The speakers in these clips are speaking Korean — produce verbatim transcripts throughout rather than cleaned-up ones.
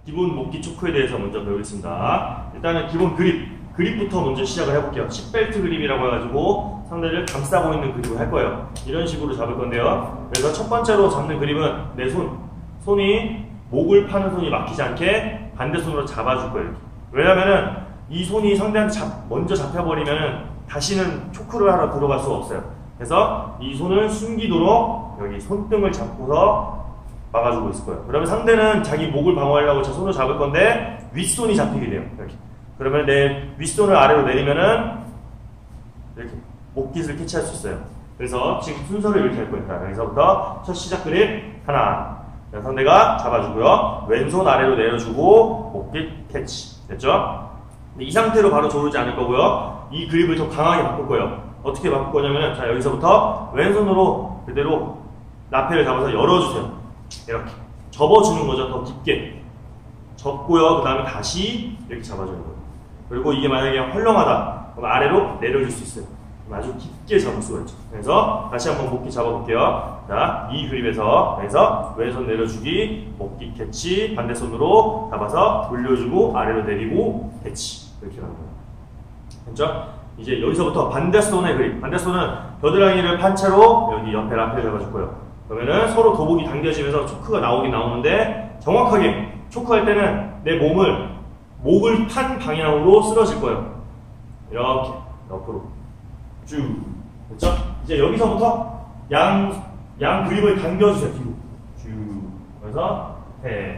기본 목기 초크에 대해서 먼저 배우겠습니다. 일단은 기본 그립. 그립부터 먼저 시작을 해볼게요. 십벨트 그립이라고 해가지고 상대를 감싸고 있는 그립을 할 거예요. 이런 식으로 잡을 건데요. 그래서 첫 번째로 잡는 그립은 내 손. 손이 목을 파는 손이 막히지 않게 반대 손으로 잡아줄 거예요. 왜냐면은 이 손이 상대한테 잡, 먼저 잡혀버리면 다시는 초크를 하러 들어갈 수가 없어요. 그래서 이 손을 숨기도록 여기 손등을 잡고서 막아주고 있을 거예요. 그러면 상대는 자기 목을 방어하려고 제 손을 잡을 건데 윗손이 잡히게 돼요. 이렇게. 그러면 내 윗손을 아래로 내리면은 이렇게 목깃을 캐치할 수 있어요. 그래서 지금 순서를 이렇게 할 거예요. 여기서부터 첫 시작 그립 하나. 상대가 잡아주고요. 왼손 아래로 내려주고 목깃 캐치. 됐죠? 이 상태로 바로 조르지 않을 거고요. 이 그립을 더 강하게 바꿀 거예요. 어떻게 바꿀 거냐면은 자 여기서부터 왼손으로 그대로 라페를 잡아서 열어주세요. 이렇게 접어주는 거죠. 더 깊게 접고요. 그 다음에 다시 이렇게 잡아주는 거예요. 그리고 이게 만약에 헐렁하다 그럼 아래로 내려줄 수 있어요. 아주 깊게 잡을 수가 있죠. 그래서 다시 한번 목기 잡아볼게요. 자, 이 그립에서 그래서 왼손 내려주기, 목기 캐치, 반대손으로 잡아서 돌려주고 아래로 내리고 캐치 이렇게 가는 거예요. 됐죠? 이제 여기서부터 반대손의 그립. 반대손은 겨드랑이를 판 채로 여기 옆에 라페를 잡아줄 거예요. 그러면은 서로 도복이 당겨지면서 초크가 나오긴 나오는데 정확하게 초크할 때는 내 몸을 목을 판 방향으로 쓸어질 거예요. 이렇게 옆으로 쭉. 됐죠? 이제 여기서부터 양, 양 그립을 당겨주세요. 뒤로 쭉. 그래서 해.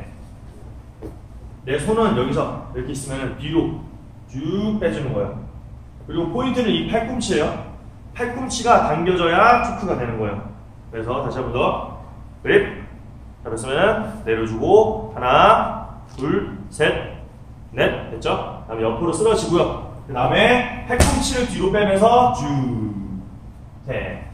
내 손은 여기서 이렇게 있으면 뒤로 쭉 빼주는 거예요. 그리고 포인트는 이 팔꿈치예요. 팔꿈치가 당겨져야 초크가 되는 거예요. 그래서 다시 한 번 더 그립 잡았으면 내려주고 하나 둘 셋 넷. 됐죠? 그 다음에 옆으로 쓰러지고요. 그 다음에 팔꿈치를 뒤로 빼면서 쭉 대.